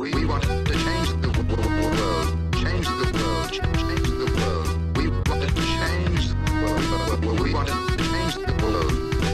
We want to change the world, change the world, change the world. We want to change the world. We want to change the world.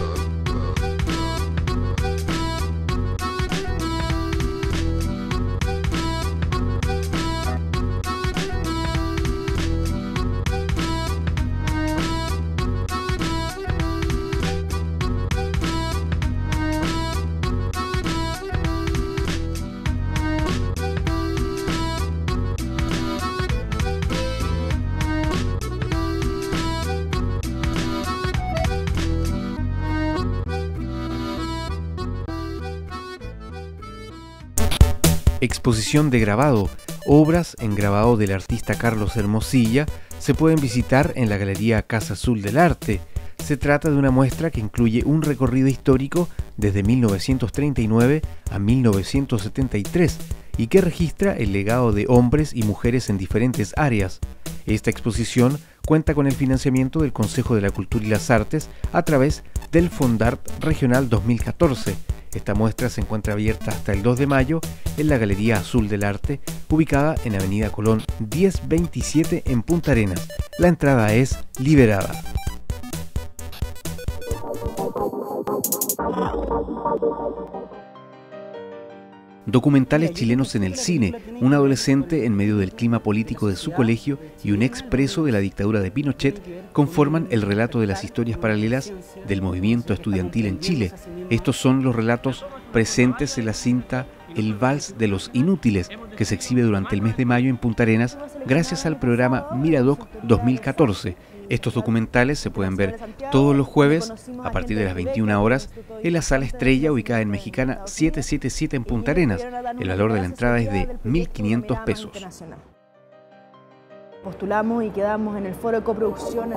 Exposición de grabado. Obras en grabado del artista Carlos Hermosilla se pueden visitar en la Galería Casa Azul del Arte. Se trata de una muestra que incluye un recorrido histórico desde 1939 a 1973 y que registra el legado de hombres y mujeres en diferentes áreas. Esta exposición cuenta con el financiamiento del Consejo de la Cultura y las Artes a través del Fondart Regional 2014. Esta muestra se encuentra abierta hasta el 2 de mayo en la Galería Azul del Arte, ubicada en Avenida Colón 1027 en Punta Arenas. La entrada es liberada. Documentales chilenos en el cine. Un adolescente en medio del clima político de su colegio y un expreso de la dictadura de Pinochet conforman el relato de las historias paralelas del movimiento estudiantil en Chile. Estos son los relatos presentes en la cinta El Vals de los Inútiles, que se exhibe durante el mes de mayo en Punta Arenas gracias al programa Miradoc 2014. Estos documentales se pueden ver todos los jueves a partir de las 21 horas en la Sala Estrella, ubicada en Mexicana 777 en Punta Arenas. El valor de la entrada es de 1.500 pesos. Postulamos y quedamos en el foro de coproducción.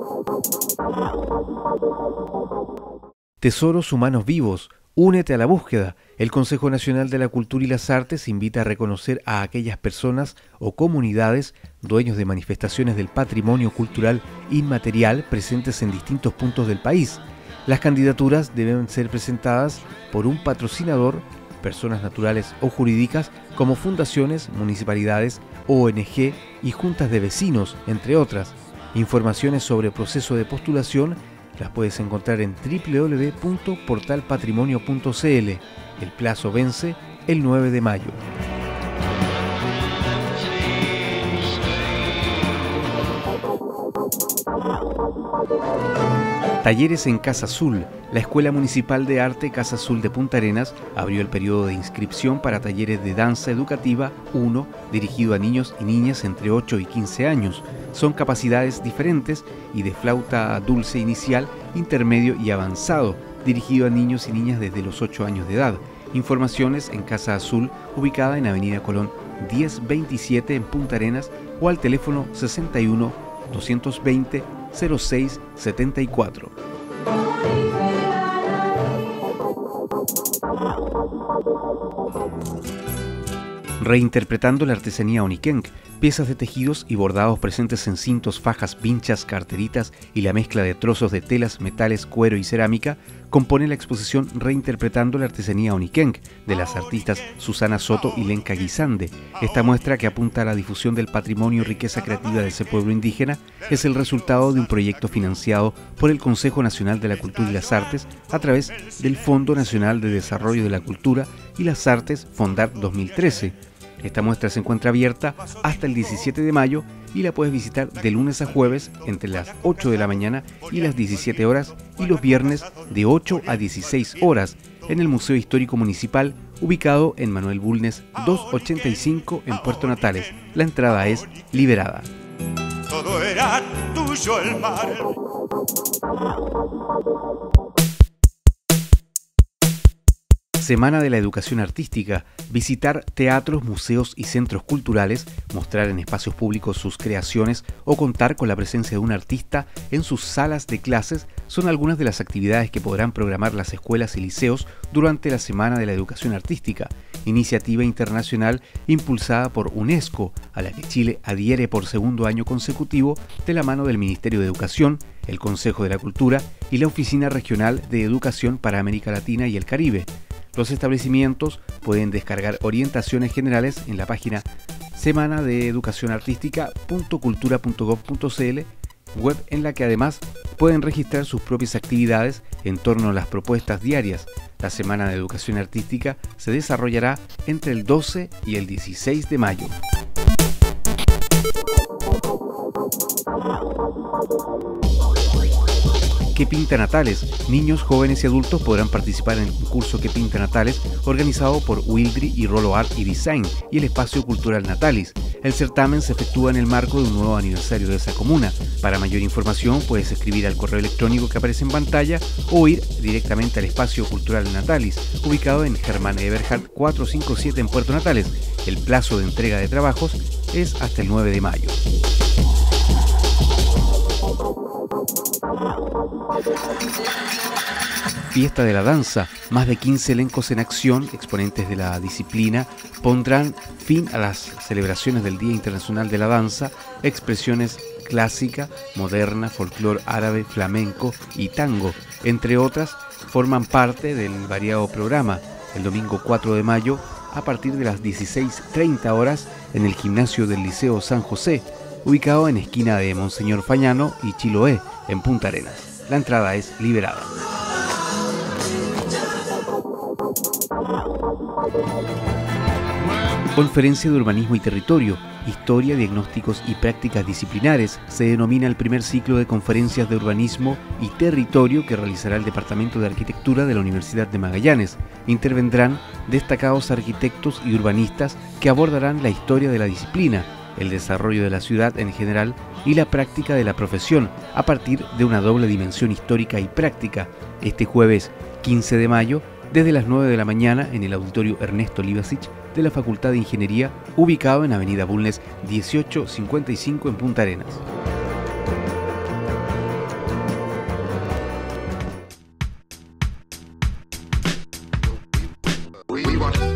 Tesoros humanos vivos. Únete a la búsqueda. El Consejo Nacional de la Cultura y las Artes invita a reconocer a aquellas personas o comunidades dueños de manifestaciones del patrimonio cultural inmaterial presentes en distintos puntos del país. Las candidaturas deben ser presentadas por un patrocinador, personas naturales o jurídicas como fundaciones, municipalidades, ONG y juntas de vecinos, entre otras. Informaciones sobre el proceso de postulación las puedes encontrar en www.portalpatrimonio.cl. El plazo vence el 9 de mayo. Talleres en Casa Azul. La Escuela Municipal de Arte Casa Azul de Punta Arenas abrió el periodo de inscripción para talleres de danza educativa 1 dirigido a niños y niñas entre 8 y 15 años. Son capacidades diferentes y de flauta dulce inicial, intermedio y avanzado, dirigido a niños y niñas desde los 8 años de edad. Informaciones en Casa Azul, ubicada en Avenida Colón 1027 en Punta Arenas, o al teléfono 61 220 0674. Reinterpretando la artesanía Onikenk, piezas de tejidos y bordados presentes en cintos, fajas, vinchas, carteritas y la mezcla de trozos de telas, metales, cuero y cerámica compone la exposición Reinterpretando la artesanía Onikenk de las artistas Susana Soto y Lenka Guisande. Esta muestra, que apunta a la difusión del patrimonio y riqueza creativa de ese pueblo indígena, es el resultado de un proyecto financiado por el Consejo Nacional de la Cultura y las Artes a través del Fondo Nacional de Desarrollo de la Cultura y las Artes Fondart 2013. Esta muestra se encuentra abierta hasta el 17 de mayo y la puedes visitar de lunes a jueves entre las 8 de la mañana y las 17 horas y los viernes de 8 a 16 horas en el Museo Histórico Municipal, ubicado en Manuel Bulnes 285 en Puerto Natales. La entrada es liberada. Todo era tuyo el mar. Semana de la Educación Artística. Visitar teatros, museos y centros culturales, mostrar en espacios públicos sus creaciones o contar con la presencia de un artista en sus salas de clases son algunas de las actividades que podrán programar las escuelas y liceos durante la Semana de la Educación Artística, iniciativa internacional impulsada por UNESCO, a la que Chile adhiere por segundo año consecutivo de la mano del Ministerio de Educación, el Consejo de la Cultura y la Oficina Regional de Educación para América Latina y el Caribe. Los establecimientos pueden descargar orientaciones generales en la página semanadeeducacionartística.cultura.gov.cl, web en la que además pueden registrar sus propias actividades en torno a las propuestas diarias. La Semana de Educación Artística se desarrollará entre el 12 y el 16 de mayo. ¿Qué pinta Natales? Niños, jóvenes y adultos podrán participar en el concurso ¿Qué pinta Natales?, organizado por Wildry y Rolo Art y Design y el Espacio Cultural Natalis. El certamen se efectúa en el marco de un nuevo aniversario de esa comuna. Para mayor información puedes escribir al correo electrónico que aparece en pantalla o ir directamente al Espacio Cultural Natalis, ubicado en Germán Eberhardt 457 en Puerto Natales. El plazo de entrega de trabajos es hasta el 9 de mayo. Fiesta de la danza. Más de 15 elencos en acción, exponentes de la disciplina, pondrán fin a las celebraciones del Día Internacional de la Danza. Expresiones clásica, moderna, folclore árabe, flamenco y tango, entre otras, forman parte del variado programa. El domingo 4 de mayo, a partir de las 16:30 horas, en el gimnasio del Liceo San José, ubicado en esquina de Monseñor Fañano y Chiloé, en Punta Arenas. La entrada es liberada. Conferencia de Urbanismo y Territorio, Historia, Diagnósticos y Prácticas Disciplinares. Se denomina el primer ciclo de conferencias de urbanismo y territorio que realizará el Departamento de Arquitectura de la Universidad de Magallanes. Intervendrán destacados arquitectos y urbanistas que abordarán la historia de la disciplina, el desarrollo de la ciudad en general y la práctica de la profesión a partir de una doble dimensión histórica y práctica. Este jueves 15 de mayo, desde las 9 de la mañana en el auditorio Ernesto Livasich de la Facultad de Ingeniería, ubicado en Avenida Bulnes 1855 en Punta Arenas. We want